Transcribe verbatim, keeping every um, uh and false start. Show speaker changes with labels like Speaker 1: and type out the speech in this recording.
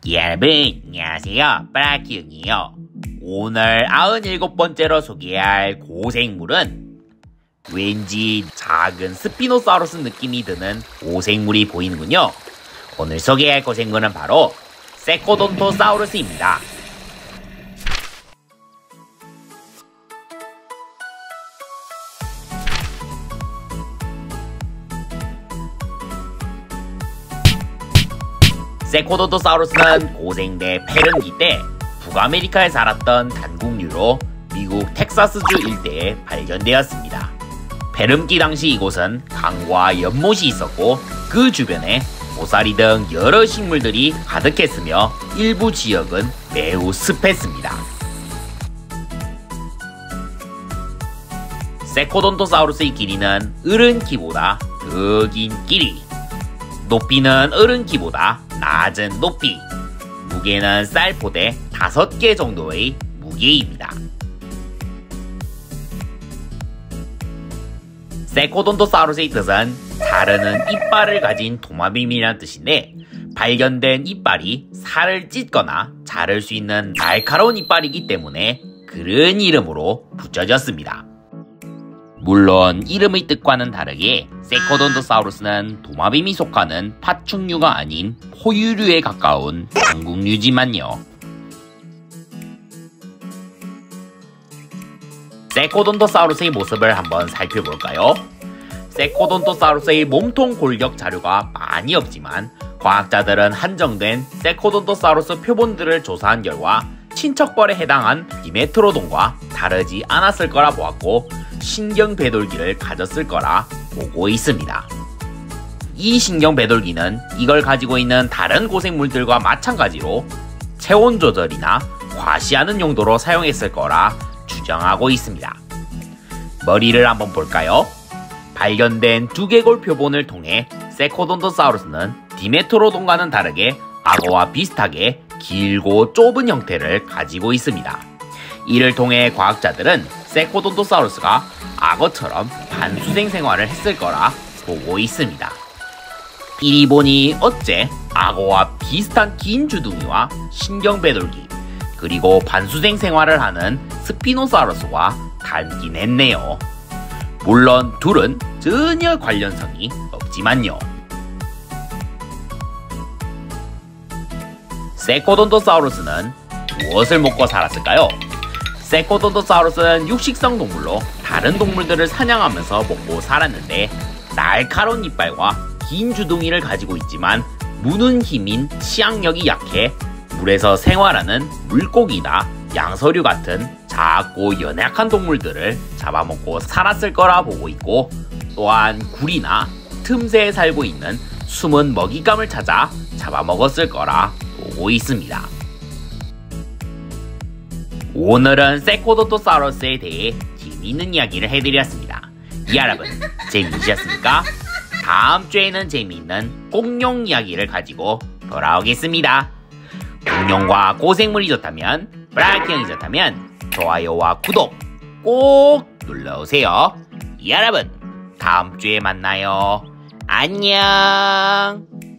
Speaker 1: 여러분, 안녕하세요. 브라키형이에요. 오늘 아흔일곱 번째로 소개할 고생물은 왠지 작은 스피노사우루스 느낌이 드는 고생물이 보이는군요. 오늘 소개할 고생물은 바로 세코돈토사우루스입니다. 세코돈토사우루스는 고생대 페른기 때 북아메리카에 살았던 단국류로 미국 텍사스주 일대에 발견되었습니다. 페름기 당시 이곳은 강과 연못이 있었고 그 주변에 고사리 등 여러 식물들이 가득했으며 일부 지역은 매우 습했습니다. 세코돈토사우루스의 길이는 어른키보다 더 긴 길이, 높이는 어른키보다 낮은 높이, 무게는 쌀포대 다섯 개 정도의 무게입니다. 세코돈토사우루스의 뜻은 자르는 이빨을 가진 도마뱀이라는 뜻인데, 발견된 이빨이 살을 찢거나 자를 수 있는 날카로운 이빨이기 때문에 그런 이름으로 붙여졌습니다. 물론 이름의 뜻과는 다르게 세코돈토사우루스는 도마뱀이 속하는 파충류가 아닌 포유류에 가까운 단국류지만요. 세코돈토사우루스의 모습을 한번 살펴볼까요? 세코돈토사우루스의 몸통 골격 자료가 많이 없지만 과학자들은 한정된 세코돈토사우루스 표본들을 조사한 결과 친척벌에 해당한 디메트로돈과 다르지 않았을 거라 보았고, 신경배돌기를 가졌을 거라 보고 있습니다. 이 신경배돌기는 이걸 가지고 있는 다른 고생물들과 마찬가지로 체온 조절이나 과시하는 용도로 사용했을 거라 추정하고 있습니다. 머리를 한번 볼까요? 발견된 두개골 표본을 통해 세코돈토사우루스는 디메트로돈과는 다르게 악어와 비슷하게 길고 좁은 형태를 가지고 있습니다. 이를 통해 과학자들은 세코돈토사우루스가 악어처럼 반수생 생활을 했을 거라 보고 있습니다. 이리 보니 어째 악어와 비슷한 긴 주둥이와 신경배돌기, 그리고 반수생 생활을 하는 스피노사우루스와 닮긴 했네요. 물론 둘은 전혀 관련성이 없지만요. 세코돈토사우루스는 무엇을 먹고 살았을까요? 세코돈토사우루스는 육식성 동물로 다른 동물들을 사냥하면서 먹고 살았는데, 날카로운 이빨과 긴 주둥이를 가지고 있지만 무는 힘인 치악력이 약해 물에서 생활하는 물고기나 양서류 같은 작고 연약한 동물들을 잡아먹고 살았을 거라 보고 있고, 또한 굴이나 틈새에 살고 있는 숨은 먹잇감을 찾아 잡아먹었을 거라 보고 있습니다. 오늘은 세코돈토사우루스에 대해 재미있는 이야기를 해드렸습니다. 여러분, 재미있으셨습니까? 다음 주에는 재미있는 공룡 이야기를 가지고 돌아오겠습니다. 공룡과 고생물이 좋다면, 브라키형이 좋다면 좋아요와 구독 꼭 눌러오세요. 여러분, 다음 주에 만나요. 안녕.